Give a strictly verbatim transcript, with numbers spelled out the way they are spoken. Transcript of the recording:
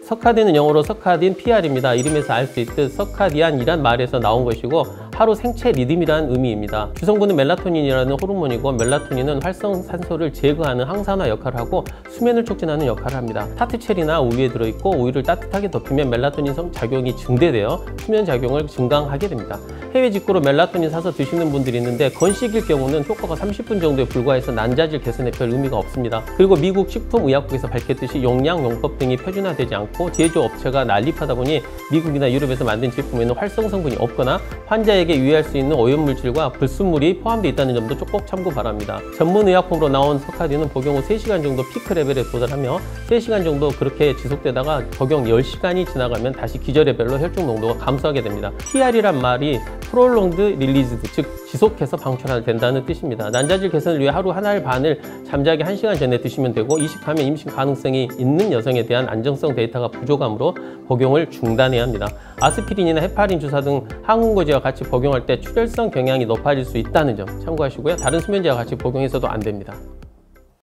석화딘은 영어로 석화딘 피알입니다. 이름에서 알 수 있듯 석화디안이란 말에서 나온 것이고 하루 생체 리듬이라는 의미입니다. 주성분은 멜라토닌이라는 호르몬이고 멜라토닌은 활성산소를 제거하는 항산화 역할을 하고 수면을 촉진하는 역할을 합니다. 타트체리나 우유에 들어있고 우유를 따뜻하게 덮이면 멜라토닌성 작용이 증대되어 수면 작용을 증강하게 됩니다. 해외 직구로 멜라토닌 사서 드시는 분들이 있는데 건식일 경우는 효과가 삼십 분 정도에 불과해서 난자질 개선에 별 의미가 없습니다. 그리고 미국 식품의약국에서 밝혔듯이 용량, 용법 등이 표준화되지 않고 제조업체가 난립하다 보니 미국이나 유럽에서 만든 제품에는 활성 성분이 없거나 환자에게 유해할 수 있는 오염물질과 불순물이 포함되어 있다는 점도 꼭 참고 바랍니다. 전문의약품으로 나온 석화딘은 복용 후 세 시간 정도 피크 레벨에 도달하며 세 시간 정도 그렇게 지속되다가 복용 열 시간이 지나가면 다시 기저 레벨로 혈중 농도가 감소하게 됩니다. 피알이란 말이 프롤롱드 릴리즈드, 즉 지속해서 방출된다는 뜻입니다. 난자질 개선을 위해 하루 한 알 반을 잠자기 한 시간 전에 드시면 되고 이식하면 임신 가능성이 있는 여성에 대한 안정성 데이터가 부족하므로 복용을 중단해야 합니다. 아스피린이나 헤파린 주사 등 항응고제와 같이 복용할 때 출혈성 경향이 높아질 수 있다는 점 참고하시고요. 다른 수면제와 같이 복용해서도 안 됩니다.